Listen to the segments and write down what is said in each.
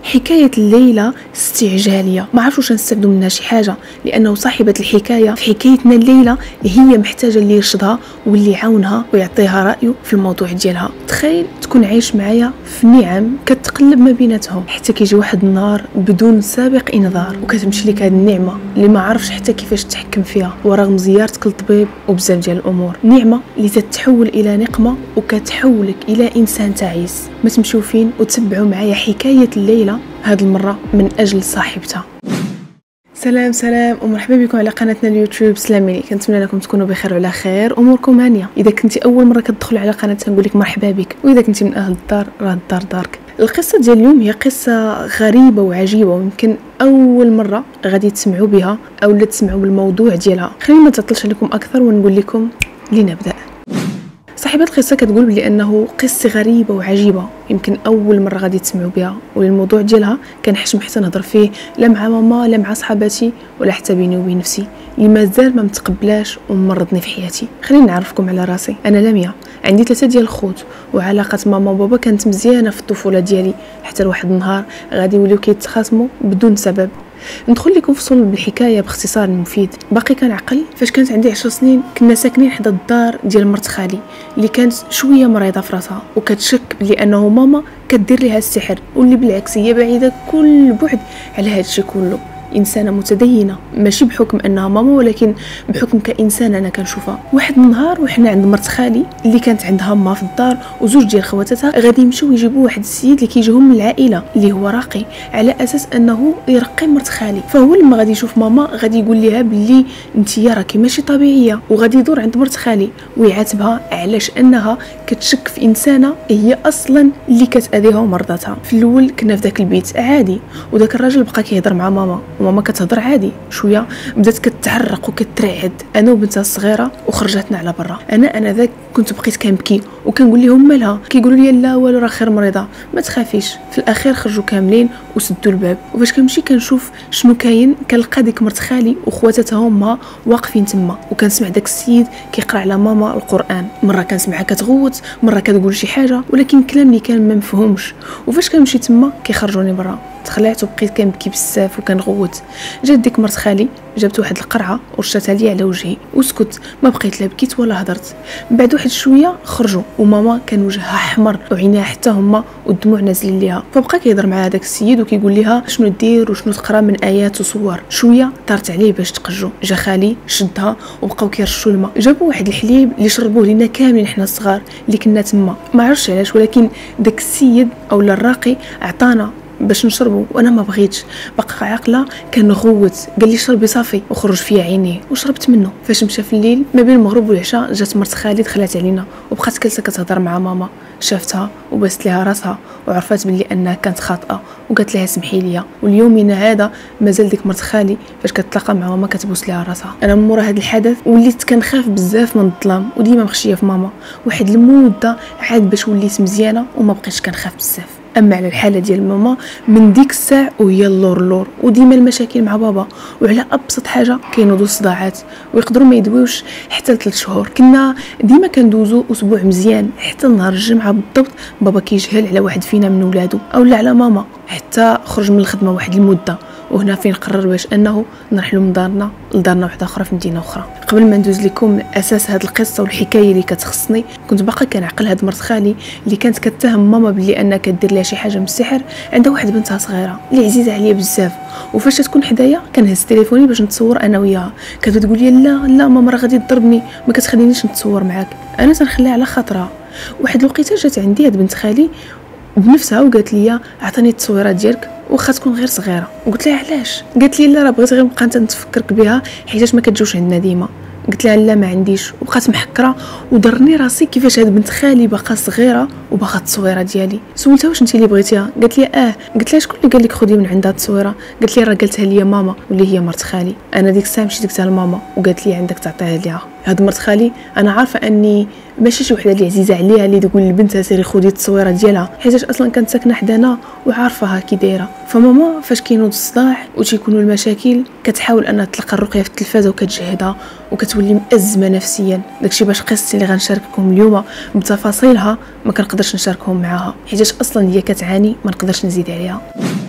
حكايه الليله استعجاليه، ما عرفتش واش نستافدوا منها شي حاجه، لانه صاحبه الحكايه في حكايتنا الليله هي محتاجه اللي يرشدها واللي يعاونها ويعطيها رايه في الموضوع ديالها. تخيل تكون عايش معايا في نعم كتقلب ما بيناتهم حتى كيجي واحد النهار بدون سابق انذار وكتمشي لك هذه النعمه اللي ما عرفش حتى كيفاش تحكم فيها، ورغم زيارتك للطبيب وبزاف ديال الامور. نعمه اللي تتحول الى نقمه وكتحولك الى انسان تعيس. ما تمشيو فين وتتبعوا معايا حكايه الليله هذه المره من اجل صاحبتها. سلام ومرحبا بكم على قناتنا اليوتيوب سلامي. كنتمنى لكم تكونوا بخير وعلى خير، اموركم هانيه. اذا كنتي اول مره كتدخلوا على قناتنا نقول لك مرحبا بك، واذا كنتي من اهل الدار راه الدار دارك. القصه ديال اليوم هي قصه غريبه وعجيبه، ويمكن اول مره غادي تسمعوا بها او لا تسمعوا بالموضوع ديالها. خلينا ما نطولش عليكم اكثر ونقول لكم لنبدا. صاحبة القصة كتقول بلي أنه قصة غريبة وعجيبة يمكن أول مرة غادي تسمعوا بها، والموضوع ديالها كان حشم حتى نهضر فيه لا مع ماما لا مع صحاباتي ولا حتى بيني وبين نفسي اللي مازال ما متقبلاش ومرضني في حياتي. خليني نعرفكم على راسي. أنا لميا، عندي 3 ديال الخوت، وعلاقة ماما وبابا كانت مزيانة في الطفولة ديالي حتى لواحد النهار غادي يوليو كيتخاصموا بدون سبب. ندخل لكم في صلب الحكايه باختصار مفيد. باقي كنعقل فاش كانت عندي 10 سنين كنا ساكنين حدا الدار ديال مرت خالي اللي كانت شويه مريضه في راسها، وكتشك بلي انه ماما كدير ليها السحر، واللي بالعكس هي بعيده كل بعد على هذا الشيء كله. انسانه متدينه، ماشي بحكم انها ماما ولكن بحكم كانسان انا كنشوفها. واحد النهار وحنا عند مرت خالي اللي كانت عندها ما في الدار وزوج ديال خواتاتها غادي يمشيو يجيبوا واحد السيد اللي كيجيهم من العائله اللي هو راقي، على اساس انه يرقي مرت خالي. فهو لما غادي يشوف ماما غادي يقول لها بلي انتيا راكي ماشي طبيعيه، وغادي يدور عند مرت خالي ويعاتبها علاش انها كتشك في انسانه هي اصلا اللي كتاذيها ومرضاتها. في الاول كنا في ذاك البيت عادي، وداك الراجل بقى كيهضر مع ماما وماما كتهضر عادي. شويه بدات كتعرق وكترعد انا وبنتها الصغيره وخرجتنا على برا. انا ذاك كنت بقيت كنبكي وكنقول لهم مالها، كيقولوا لي لا والو راه خير مريضه ما تخافيش. في الاخير خرجوا كاملين وسدوا الباب، وفاش كنمشي كنشوف شنو كاين كنلقى ديك مرت خالي وخواتاتها هما واقفين تما، وكنسمع داك السيد كيقرا على ماما القران. مره كنسمعها كتغوت، مره كتقول شي حاجه ولكن كلام اللي كان ما مفهومش. وفاش كنمشي تما كيخرجوني برا. تخلعت وبقيت كنبكي بزاف وكنغوت. جات ديك مرت خالي جابت واحد القرعه ورشاتها لي على وجهي وسكت، ما بقيت لا بكيت ولا هضرت. بعد واحد شويه خرجوا وماما كان وجهها احمر وعينيها حتى هما والدموع نازلين ليها. فبقى كيهضر مع هذاك السيد وكيقول ليها شنو دير وشنو تقرا من ايات وصور. شويه طارت عليه باش تقجو، جا خالي شدها وبقاو كيرشوا الماء. جابوا واحد الحليب اللي شربوه لينا كاملين حنا الصغار اللي كنا تما، ما عرفتش علاش ولكن داك السيد اولا الراقي عطانا باش نشربوا وانا ما بغيتش. بقى عاقله كنغوت، قال لي شربي صافي وخرج فيا عينيه وشربت منه. فاش مشى في الليل ما بين المغرب والعشاء جات مرت خالي دخلت علينا وبقات جالسه كتهضر مع ماما. شافتها وبست لها راسها وعرفت بلي انها كانت خاطئه وقالت لها سمحي لي. واليومنا هذا مازال ديك مرت خالي فاش كتلاقى مع ماما كتبوس لها راسها. انا من مورا هذا الحدث وليت كنخاف بزاف من الظلام وديما مخشيه في ماما. واحد المده عاد باش وليت مزيانه وما بقيتش كنخاف بزاف. اما على الحاله ديال ماما من ديك الساعه وهي اللور وديما المشاكل مع بابا، وعلى ابسط حاجه كينوضوا الصداعات ويقدروا ما يدويوش حتى 3 شهور. كنا ديما كندوزو اسبوع مزيان حتى نهار الجمعه بالضبط بابا كيجهل على واحد فينا من ولادو اولا على ماما حتى خرج من الخدمه واحد المده. وهنا فين قرر باش انه نرحلوا من دارنا لدارنا واحده اخرى في مدينه اخرى. قبل ما ندوز لكم من اساس هذه القصه والحكايه اللي كتخصني، كنت باقا كنعقل هاد مرت خالي اللي كانت كتهم ماما بلي انها كدير لها شي حاجه من السحر. عندها واحد بنتها صغيره اللي عزيزه عليا بزاف، وفاش تكون حدايا كنهز تليفوني باش نتصور انا وياها. كتقول لي لا ماما راه غادي تضربني ما كتخلينيش نتصور معاك. انا تنخليها على خاطرها. واحد الوقيته جات عندي هاد بنت خالي بنفسها وقالت لي عطيني التصويرات ديالك واخا تكون غير صغيره. قلت لها علاش؟ قالت لي لا راه بغيت غير نبقى نتفكرك بها حيت ما كتجوش عندنا ديما. قلت لها لا ما عنديش، وبقات محكره ودرني راسي كيفاش هاد بنت خالي باقا صغيره وباغا التصويره ديالي. سولتها واش انت اللي بغيتيها؟ قالت لي قلت لها شكون اللي قال لك خدي من عندها التصويره؟ قالت لي راه قالتها لي ماما واللي هي مرت خالي. انا ديك الساعه مشيت قلتها لماما وقالت لي عندك تعطيها ليها. هاد مرت خالي انا عارفه اني ماشي شي وحده اللي عزيزه عليها اللي تقول لبنتها سيري خدي التصويره ديالها، حيت اصلا كانت ساكنه حدانا وعارفاها كي دايره. فماما فاش كينوض الصداع وتيكونوا المشاكل كتحاول انها تلقى الرقيه في التلفازه وكتجهدها وكتولي مأزمه نفسيا. داكشي باش قصتي اللي غنشارككم اليوم بتفاصيلها ما كنقدرش نشاركهم معاها حيت اصلا هي كتعاني ما نقدرش نزيد عليها.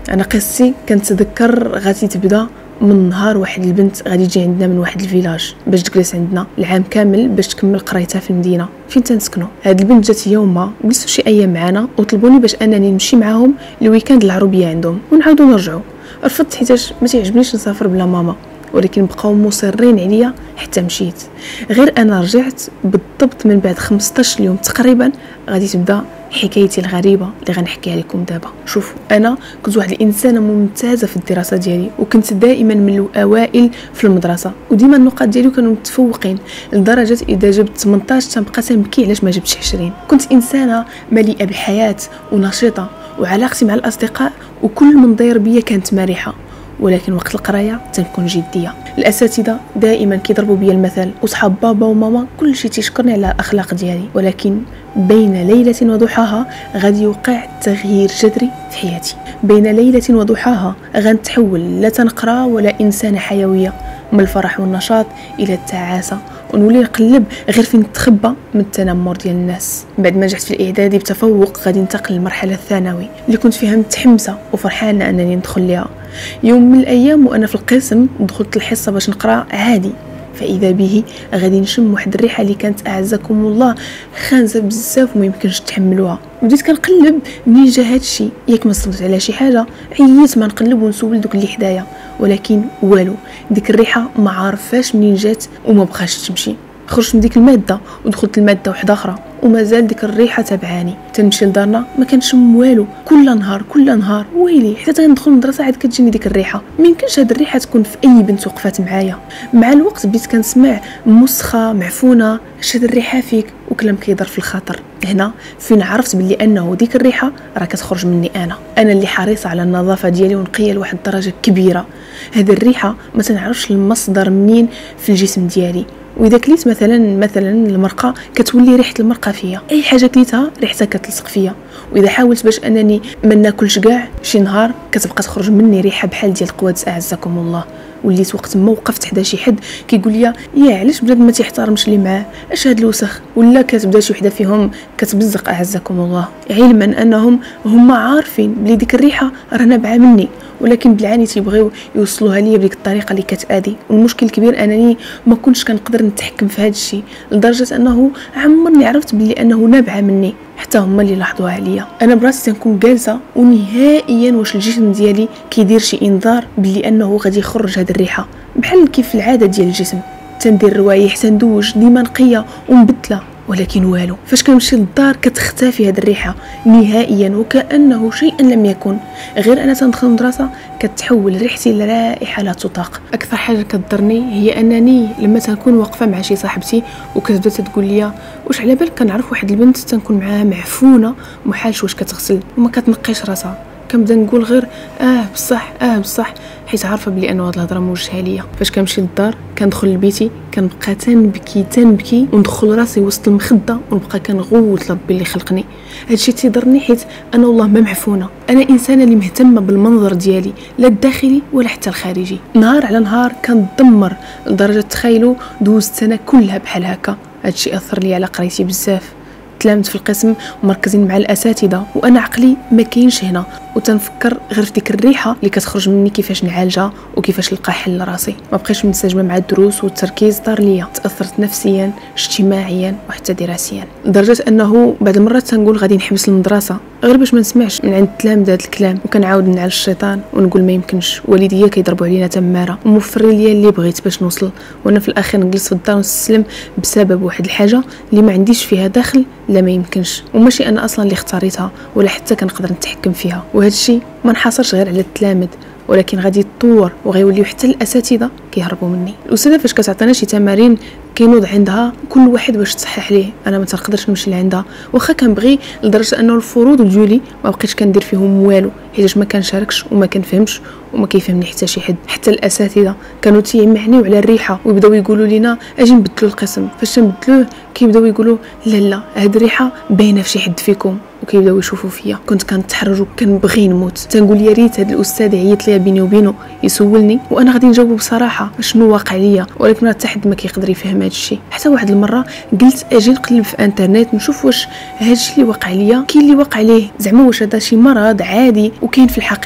انا قصتي كنتذكر غادي تبدا من نهار واحد البنت غادي تجي عندنا من واحد الفيلاج باش تجلس عندنا العام كامل باش تكمل قرايتها في المدينه فين تنسكنوا. هاد البنت جات يوم جلسوا شي ايام معنا وطلبوني باش انني نمشي معاهم الويكاند العروبيه عندهم ونعاودوا نرجعوا. رفضت حيتاش ما تعجبنيش نسافر بلا ماما، ولكن بقاو مصرين عليا حتى مشيت. غير انا رجعت بالضبط من بعد 15 يوم تقريبا غادي تبدا حكايتي الغريبه اللي غنحكيها لكم دابا. شوفوا انا كنت واحد الانسانه ممتازه في الدراسه ديالي وكنت دائما من الاوائل في المدرسه وديما النقاط ديالي كانوا متفوقين لدرجه اذا جبت 18 تنبقى تنبكي علاش ما جبتش 20. كنت انسانه مليئه بالحياه ونشيطه وعلاقتي مع الاصدقاء وكل من داير بيا كانت مرحه، ولكن وقت القرايه تنكون جديه. الاساتذه دائما كيضربوا بيا المثل وصحاب بابا وماما كل شيء تيشكرني على الاخلاق ديالي، ولكن بين ليله وضحاها غادي يوقع تغيير جذري في حياتي. بين ليله وضحاها غنتحول لا تنقرا ولا انسانه حيويه، من الفرح والنشاط الى التعاسه ونولي نقلب غير فين نتخبى من التنمر ديال الناس. بعد ما نجحت في الاعدادي بتفوق غادي ننتقل للمرحله الثانوي اللي كنت فيها متحمسه وفرحانه انني ندخل ليها. يوم من الايام وانا في القسم دخلت الحصه باش نقرا عادي، فاذا به غادي نشم واحد الريحه اللي كانت اعزكم الله خانزه بزاف وما يمكنش تحملوها. بديت كنقلب منين جا هادشي، ياك ما صدت على شي حاجه، عييت ما نقلب ونسول دوك اللي حدايا، ولكن والو، ديك الريحه ما عارفاش منين جات وما بقاش تمشي. خرجت من ديك الماده ودخلت الماده واحده اخرى ومازال ديك الريحه تبعاني. تنمشي لدارنا ما كنشم والو، كل نهار ويلي حتى تندخل المدرسه عاد كتجيني ديك الريحه. ما يمكنش هاد الريحه تكون في اي بنت وقفات معايا. مع الوقت بديت كنسمع مسخه معفونه شاد الريحه فيك وكلام كيضر في الخاطر. هنا فين عرفت باللي انه ديك الريحه راه كتخرج مني انا اللي حريصه على النظافه ديالي ونقيه لواحد الدرجه كبيره. هاد الريحه ما تنعرفش المصدر منين في الجسم ديالي، واذا كليت مثلا المرقه كتولي ريحه المرقه فيا، اي حاجه كليتها ريحتها كتلصق فيا. واذا حاولت باش انني ما ناكلش كاع شي نهار كتبقى تخرج مني ريحه بحال ديال القوادس اعزكم الله. وليت وقت ما وقفت حدا شي حد كيقول لي يا علاش بلاد ما تيحترمش اللي معاه، اش هاد الوسخ، ولا كتبدا شي وحده فيهم كتبزق اعزكم الله، علما انهم هما عارفين بلي ديك الريحه راه نابعه مني، ولكن بالعاني تيبغيو يوصلوها ليا بديك الطريقه اللي كتاذي. والمشكل الكبير انني ما كنتش كنقدر نتحكم في هذا الشيء لدرجه انه عمرني عرفت بلي انه نابعه مني، حتى هما اللي لاحظوها عليا. انا براسي تنكون جالسه ونهائيا واش الجسم ديالي كيدير شي انذار بلي انه غادي يخرج هذه الريحه، بحال كيف العاده ديال الجسم. تندير روايح، تندوش، ديما نقيه ومبدله، ولكن والو. فاش كنمشي للدار كتختفي هذه الريحه نهائيا وكانه شيئا لم يكن. غير انا تندخل المدرسه كتحول ريحتي لرائحه لا تطاق. اكثر حاجه كتضرني هي انني لما تنكون واقفه مع شي صاحبتي وكتبدا تقول لي واش على بالك كنعرف واحد البنت تنكون معاها معفونه ومحالش واش كتغسل وما كتنقيش راسها، كنبدا نقول غير بصح حيت عارفه بلي انه هاد الهضره موجهه ليا. فاش كنمشي للدار كندخل لبيتي كنبقى تنبكي وندخل راسي وسط المخده ونبقى كنغوت لربي اللي خلقني. هادشي تيضرني حيت انا والله ما معفونه، انا انسانه اللي مهتمه بالمنظر ديالي لا الداخلي ولا حتى الخارجي. نهار على نهار كندمر لدرجه تخيلوا دوزت سنه كلها بحال هكا. هادشي اثر لي على قرايتي بزاف. تلامت في القسم ومركزين مع الاساتذه وانا عقلي ما كاينش هنا وتنفكر غير في ديك الريحه اللي كتخرج مني كيفاش نعالجها وكيفاش نلقى حل لراسي. ما بقيتش منسجمه مع الدروس والتركيز طار ليا، تاثرت نفسيا اجتماعيا وحتى دراسيا لدرجه انه بعض المرات تنقول غادي نحبس المدرسه غير باش ما نسمعش من عند التلاميذ هذا الكلام، وكنعاود نعال الشيطان ونقول ما يمكنش، والديا كيضربوا علينا تماره وموفرين ليا اللي بغيت باش نوصل، وانا في الاخير نجلس في الدار ونستسلم بسبب واحد الحاجه اللي ما عنديش فيها دخل. لا ما يمكنش، وماشي انا اصلا اللي اختاريتها ولا حتى كنقدر نتحكم فيها. وهذا الشيء ما انحصرش غير على التلاميذ، ولكن غادي يتطور وغيوليو حتى الاساتذه كيهربوا مني. الاستاذه فاش كتعطينا شي تمارين كينوض عندها كل واحد باش تصحح ليه، انا ما تنقدرش نمشي لعندها واخا كنبغي، لدرجه انه الفروض ديالي ما بقيتش كندير فيهم والو حيت ما كنشاركش وما كنفهمش وما كيفهمني حتى شي حد. حتى الاساتذه كانوا تيمعنيو على الريحه ويبداو يقولوا لنا اجي نبدلوا القسم. فاش نبدلوه كيبداو يقولوا لا هاد الريحه باينه في شي حد فيكم، وكيبداو يشوفوا فيا. كنت كنتحرج وكنبغي نموت، تنقول يا ريت هاد الاستاذ عيط ليا بيني وبينه يسولني وانا غادي نجاوبه بصراحه شنو واقع ليا، ولكن حتى حد ما كيقدر يفهم هاد الشيء. حتى واحد المره قلت اجي نقلب في انترنت نشوف واش هاد الشيء اللي واقع ليا كاين اللي واقع ليه، زعما واش هذا شي مرض عادي وكاين في الحقيقه.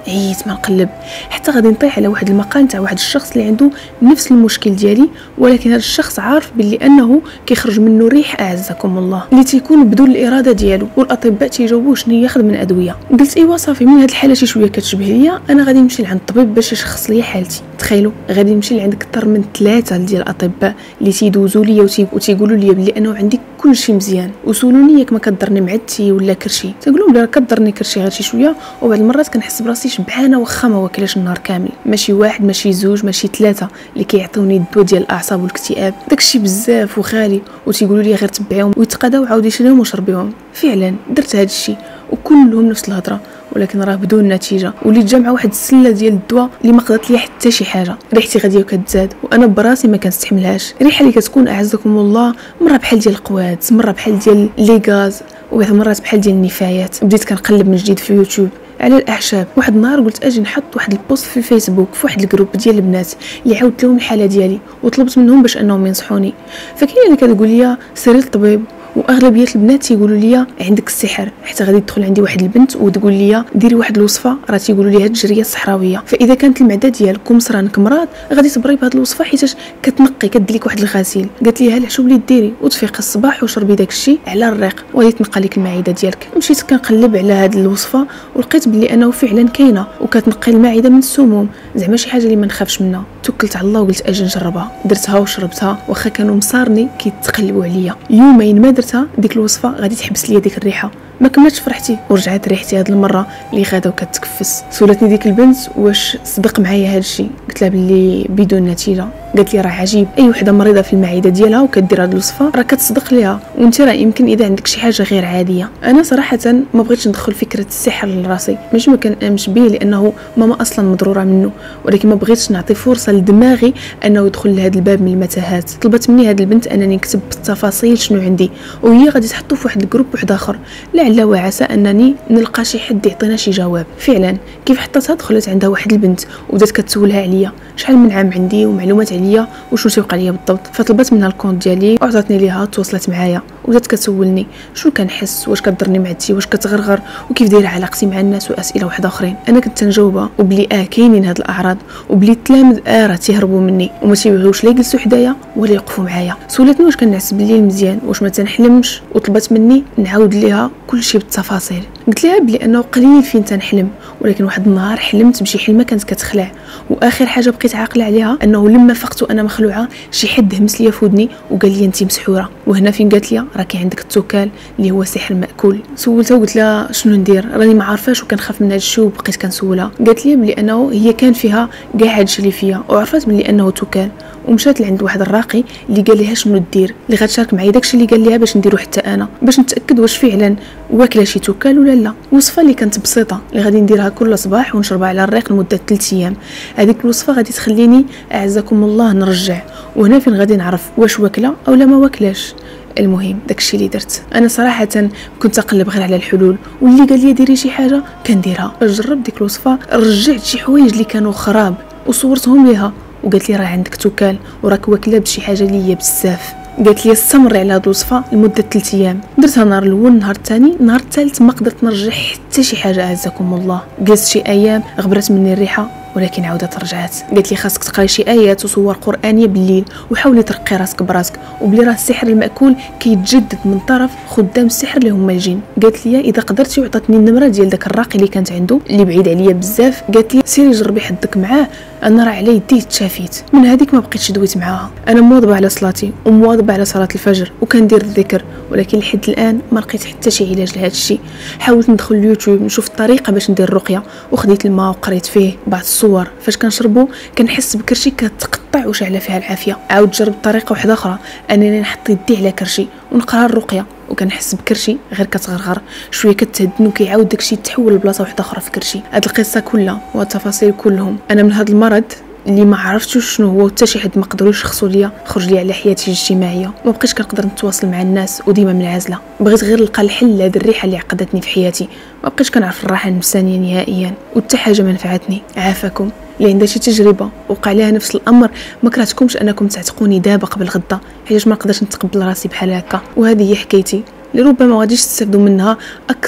عييت ما نقلب حتى غادي نطيح على واحد المقال تاع واحد الشخص اللي عنده نفس المشكل ديالي، ولكن هذا الشخص عارف باللي انه كيخرج منه ريح اعزكم الله اللي تيكون بدون الاراده ديالو، والاطباء تيجاوبوه شنو ياخذ من ادويه. قلت ايوا صافي، من هذه الحاله شي شويه كتشبه ليا، انا غادي نمشي لعند الطبيب باش يشخص لي حالتي. تخيلوا غادي نمشي لعند اكثر من 3 ديال الاطباء اللي تيدوزوا لي وتيقولوا لي بلي انه عندي كل شيء مزيان، وسولوني ياك ما كضرني معدتي ولا كرشي. تنقول لهم بلي كضرني كرشي غير شي شويه، وبعض المرات كنحس براسي شبعانه واخا ما واكلاش النهار كامل. ماشي واحد ماشي زوج ماشي 3 اللي كيعطيوني الدواء ديال الاعصاب والاكتئاب، داكشي بزاف وغالي، وتيقولوا لي غير تبعيهم ويتقاداو وعاودي شريهم وشربيهم. فعلا درت هذا الشيء وكلهم نفس الهضره، ولكن راه بدون نتيجه. وليت جامعه واحد السله ديال الدواء اللي ما قدرت ليا حتى شي حاجه، ريحتي غاديه وكتزاد وانا براسي ما كنستحملهاش. ريحه اللي كتكون اعزكم الله مره بحال ديال القواد، مره بحال ديال لي غاز، وبعض المرات بحال ديال النفايات. بديت كنقلب من جديد في يوتيوب على الاعشاب. واحد النهار قلت اجي نحط واحد البوست في الفيسبوك في واحد الجروب ديال البنات اللي عاودت لهم الحاله ديالي وطلبت منهم باش انهم ينصحوني. فكاين اللي كتقول لي سيري للطبيب، واغلبيه البنات تيقولوا لي عندك السحر، حتى غادي تدخل عندي واحد البنت وتقول لي ديري واحد الوصفه راه تيقولوا لي هاد الجريه الصحراويه، فاذا كانت المعده ديالكم صرانك مرض غادي تبري بهاد الوصفه حيتاش كتنقي كدير واحد الغسيل. قالت لي ها العشوب اللي ديري وتفيقي الصباح وشربي داك الشيء على الريق وغادي تنقى لك المعده ديالك. مشيت كنقلب على هاد الوصفه ولقيت بلي انه فعلا كاينه وكتنقي المعده من السموم، زعما شي حاجه اللي ما نخافش منها. توكلت على الله وقلت اجي نجربها. درتها وشربتها واخا كانوا مصارني كيتقلبوا عليا. يومين ما درتها ديك الوصفه غادي تحبس ليا ديك الريحه. ما كملتش فرحتي ورجعت ريحتي هاد المره اللي غادا وكتكفس. سولتني ديك البنت واش صدق معايا هاد الشيء، قلت لها بلي بدون نتيجه. قالت لي راه عجيب، اي وحده مريضه في المعده ديالها وكدير هاد الوصفه راه كتصدق ليها، وانت راه يمكن اذا عندك شي حاجه غير عاديه. انا صراحه ما بغيتش ندخل فكره السحر لراسي، ماشي ما كنامنش به لانه ماما اصلا مضروره منه، ولكن ما بغيتش نعطي فرصه لدماغي انه يدخل لهذا الباب من المتاهات. طلبت مني هاد البنت انني نكتب بالتفاصيل شنو عندي، وهي غادي تحطو في واحد الجروب واحد اخر، لعل وعسى انني نلقى شي حد يعطينا شي جواب. فعلا كيف حطتها دخلت عندها واحد البنت وبدات كتسولها عليا شحال من عام عندي ومعلومات عليا وشنو تيوقع ليا بالضبط. فطلبت منها الكونت ديالي وعطاتني ليها، تواصلت معايا وبدات كتسولني شنو كنحس، واش كضرني معدتي، واش كتغرغر، وكيف دايره علاقتي مع الناس واسئله واحده اخرين. انا كنت نجاوبها وبلي كاينين هاد الاعراض، وبلي التلاميذ راه تيهربوا مني وما تيبغيوش لا يجلسوا حدايا ولا يوقفوا معايا. سولتني واش كنعس بالليل مزيان، واش ما تنحلمش، وطلبت مني نعاود ليها كل شيء بالتفاصيل. قلت لها بلي انه قليل فين تنحلم، ولكن واحد النهار حلمت بشي حلمه كانت كتخلع، واخر حاجه بقيت عاقله عليها انه لما فقت وانا مخلوعه شي حد همس ليا في ودني وقال لي انت مسحوره. وهنا فين قالت لي راه كاين عندك التوكال اللي هو سحر ماكول. سولتها وقلت لها شنو ندير، راني ما عارفاش وكنخاف من هذا الشيء، وبقيت كنسولها. قالت لي بلي انه هي كان فيها كاع هادشي اللي فيا، وعرفت بلي انه توكال، ومشات لعند واحد الراقي اللي قال لها شنو دير، اللي غتشارك معايا داكشي اللي قال لها باش نديرو حتى انا، باش نتاكد واش فعلا واكله شي توكال ولا لا. وصفه اللي كانت بسيطه اللي غادي نديرها كل صباح ونشربها على الريق لمده 3 ايام. هذيك الوصفه غادي تخليني اعزكم الله نرجع، وهنا فين غادي نعرف واش واكله او لا ما واكلاش. المهم داكشي اللي درت. انا صراحه كنت اقلب غير على الحلول، واللي قال لي ديري شي حاجه كنديرها. جربت ديك الوصفه، رجعت شي حوايج اللي كانوا خراب وصورتهم ليها، وقالت لي راه عندك توكال وراك واكله بشي حاجه اللي هي بزاف. قالت لي استمري على هاد الوصفه لمده 3 ايام. درتها نهار الاول، نهار الثاني، نهار الثالث ما قدرت نرجع حتى شي حاجه اعزكم الله. جلست شي ايام غبرت مني الريحه ولكن عاودت رجعت. قالت لي خاصك تقراي شي ايات وصور قرانيه بالليل، وحاولي ترقي راسك براسك، وبلي راه السحر الماكول كيتجدد من طرف خدام السحر اللي هما الجن. قالت لي اذا قدرتي، وعطاتني النمره ديال داك الراقي اللي كانت عنده اللي بعيد عليا بزاف. قالت لي سيري جربي حدك معاه، انا راه على يدي تشافيت. من هذيك ما بقيتش دويت معاها. انا مواظبه على صلاتي ومواظبه على صلاه الفجر وكندير الذكر، ولكن لحد الان ما لقيت حتى شي علاج لهذا الشيء. حاولت ندخل اليوتيوب نشوف الطريقه باش ندير الرقيه، وخديت الماء وقريت فيه بعض الصور. فاش كنشربو كنحس بكرشي كتقطع وشعله فيها العافيه. عاود جربت طريقه واحده اخرى، انني نحط يدي على كرشي ونقرا الرقيه، وكنحس بكرشي غير كتغرغر شويه كتهدن، وكيعاود داكشي يتحول لبلاصه واحده اخرى في كرشي. هاد القصه كلها والتفاصيل كلهم انا من هاد المرض اللي ما عرفتش شنو هو، حتى شي حد ما قدروش يشخصوا ليا، خرج لي على حياتي الاجتماعيه. ما بقيتش كنقدر نتواصل مع الناس وديما منعزله. بغيت غير نلقى الحل لهاد الريحه اللي عقدتني في حياتي. ما بقيتش كنعرف الراحه النفسانيه نهائيا، وحتى حاجه ما نفعتني. عافاكم اللي عندها شي تجربه وقع لها نفس الامر، ما كرهتكمش انكم تعتقوني دابا قبل غدا، حيت ما نقدرش نتقبل راسي بحال هكا. وهذه هي حكايتي اللي ربما غاديش تستافدوا منها اكثر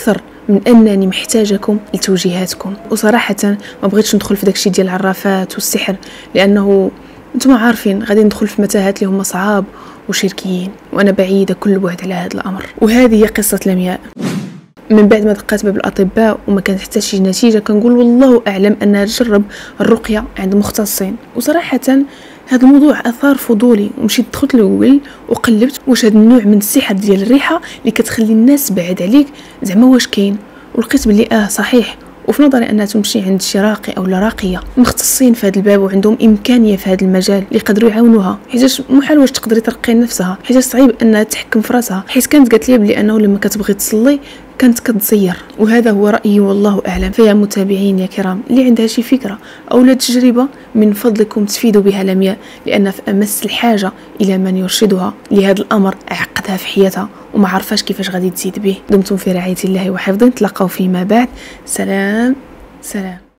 من انني محتاجكم لتوجيهاتكم. وصراحه ما بغيتش ندخل في داكشي ديال العرافات والسحر، لانه انتم عارفين غادي ندخل في متاهات اللي هما صعاب وشركيين، وانا بعيده كل بعد على هذا الامر. وهذه هي قصه لمياء. من بعد ما دقات باب الاطباء وما كانت حتى شي نتيجه، كنقول والله اعلم انها تجرب الرقيه عند مختصين. وصراحه هذا الموضوع اثار فضولي، ومشيت دخلت لجوجل وقلبت واش هذا النوع من السحر ديال الريحه اللي كتخلي الناس بعد عليك زعما واش كاين، ولقيت بلي صحيح. وفي نظري انها تمشي عند شي راقي او راقيه مختصين في هذا الباب وعندهم امكانيه في هذا المجال اللي يقدروا يعاونوها، حيت محال واش تقدري ترقي نفسها، حيت صعيب انها تحكم في راسها. حيت كانت قالت لي بلي انه لما كتبغي تصلي كانت كتزير. وهذا هو رايي والله اعلم. فيا متابعين يا كرام اللي عندها شي فكره او لا تجربه، من فضلكم تفيدوا بها لمياء، لان في امس الحاجه الى من يرشدها لهذا الامر عقدها في حياتها وما عرفاش كيفاش غادي تزيد به. دمتم في رعايه الله وحفظه، نتلاقاو فيما بعد. سلام.